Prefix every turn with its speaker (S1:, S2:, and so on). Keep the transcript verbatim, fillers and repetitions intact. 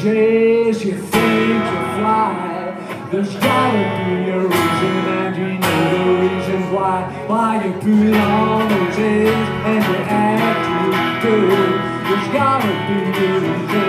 S1: chase, you think you fly. There's gotta be a reason, and you know the reason why. Why you put on those airs and you act too good. There's gotta be a reason.